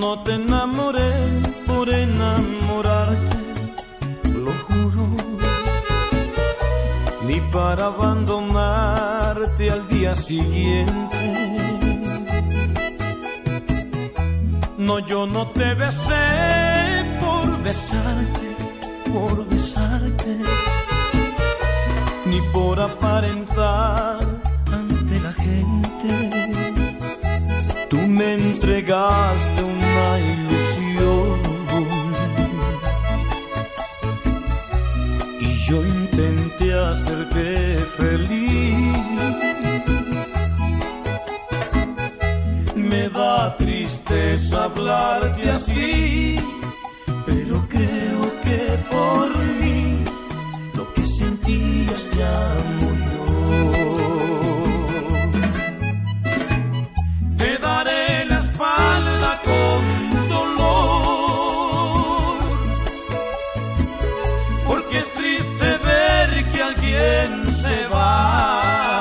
no te enamoré por enamorarte, lo juro, ni para abandonarte al día siguiente. No, yo no te besé por besarte, ni por aparentar ante la gente. Tú me entregaste una ilusión y yo intenté hacerte feliz. Me da tristeza hablarte así, pero creo que por mí lo que sentías ya murió. Te daré la espalda con dolor, porque es triste ver que alguien se va.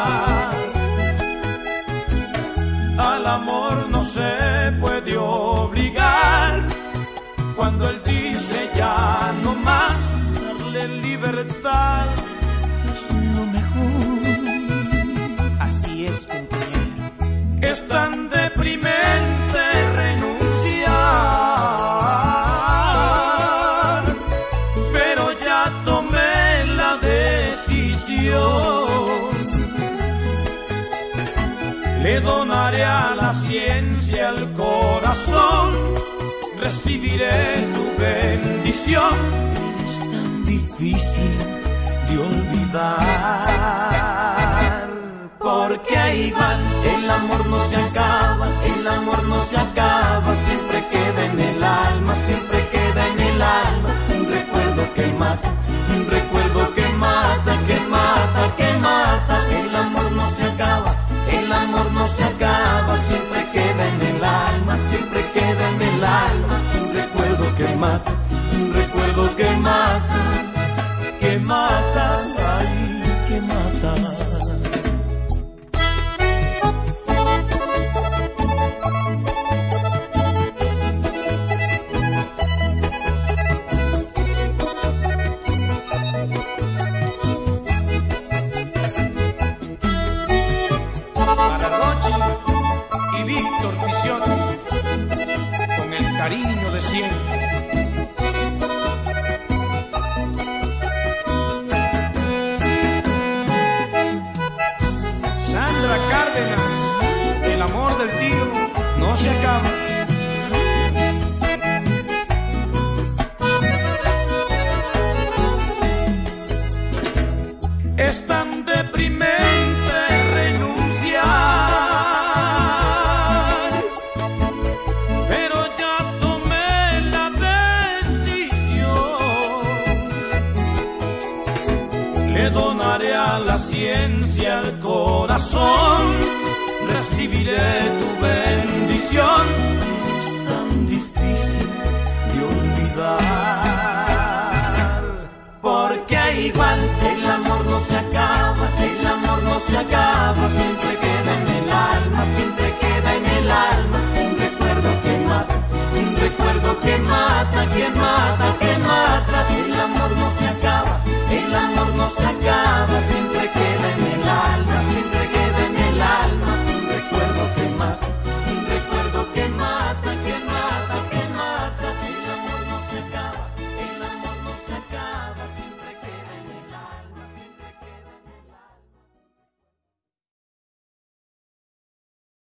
Al amor no se puede obligar, cuando él dice ya no más, darle libertad es lo mejor. Así es, compañero. Es tan deprimente renunciar, pero ya tomé la decisión. Le donaré a la ciencia el corazón, recibiré tu bendición. Es tan difícil de olvidar, porque igual el amor no se acaba, el amor no se acaba, siempre queda en el alma, siempre queda en el alma. Un recuerdo que mata, un recuerdo que mata, que mata, que mata. El amor no se acaba, el amor no se acaba, siempre queda en el alma, siempre queda en el alma. Un recuerdo que mata, un recuerdo que mata, que mata, ay, que mata. Cariño de siempre. Sandra Cárdenas, el amor del tío no se acaba. Es tan deprimente renunciar, pero ya tomé la decisión. Le donaré a la ciencia el corazón, recibiré tu bendición. Es tan difícil de olvidar, porque igual